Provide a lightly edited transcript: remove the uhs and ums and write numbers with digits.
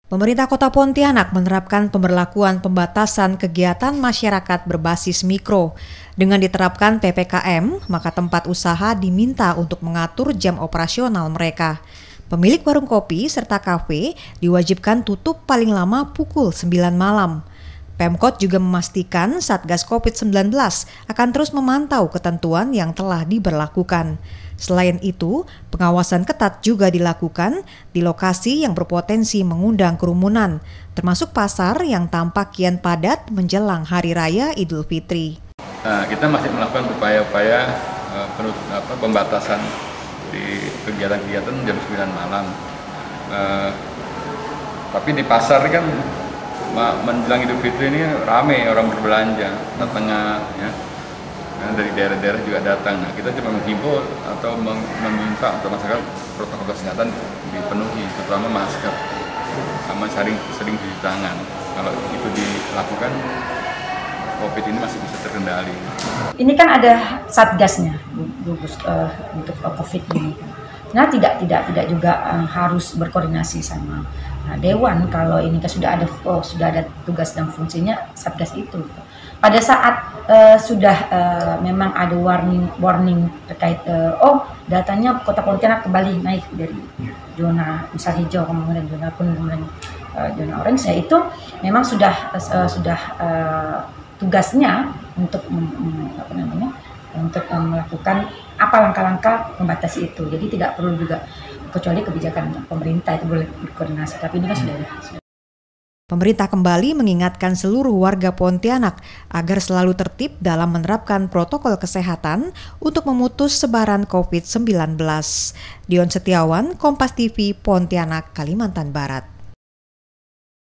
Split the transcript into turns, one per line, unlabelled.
Pemerintah Kota Pontianak menerapkan pemberlakuan pembatasan kegiatan masyarakat berbasis mikro. Dengan diterapkan PPKM, maka tempat usaha diminta untuk mengatur jam operasional mereka. Pemilik warung kopi serta kafe diwajibkan tutup paling lama pukul 9 malam. Pemkot juga memastikan Satgas COVID-19 akan terus memantau ketentuan yang telah diberlakukan. Selain itu, pengawasan ketat juga dilakukan di lokasi yang berpotensi mengundang kerumunan, termasuk pasar yang tampak kian padat menjelang Hari Raya Idul Fitri.
Kita masih melakukan upaya-upaya pembatasan di kegiatan-kegiatan jam 9 malam. Tapi di pasar kan menjelang Idul Fitri ini ramai orang berbelanja, datangnya ya. Dari daerah-daerah juga datang. Nah, kita cuma menghimbau atau meminta untuk masyarakat protokol kesehatan dipenuhi, terutama masker sama sering cuci tangan. Kalau itu dilakukan, COVID ini masih bisa terkendali.
Ini kan ada satgasnya untuk COVID ini. Nah, tidak juga harus berkoordinasi sama dewan. Kalau ini kan sudah ada tugas dan fungsinya satgas itu. Pada saat memang ada warning terkait datanya Kota Pontianak kembali naik dari zona misal hijau kemudian zona kuning kemudian zona orange, itu memang sudah tugasnya untuk melakukan apa langkah-langkah membatasi itu. Jadi tidak perlu juga kecuali kebijakan pemerintah itu boleh berkoordinasi, tapi ini kan sudah.
Pemerintah kembali mengingatkan seluruh warga Pontianak agar selalu tertib dalam menerapkan protokol kesehatan untuk memutus sebaran COVID-19. Dion Setiawan, Kompas TV, Pontianak, Kalimantan Barat.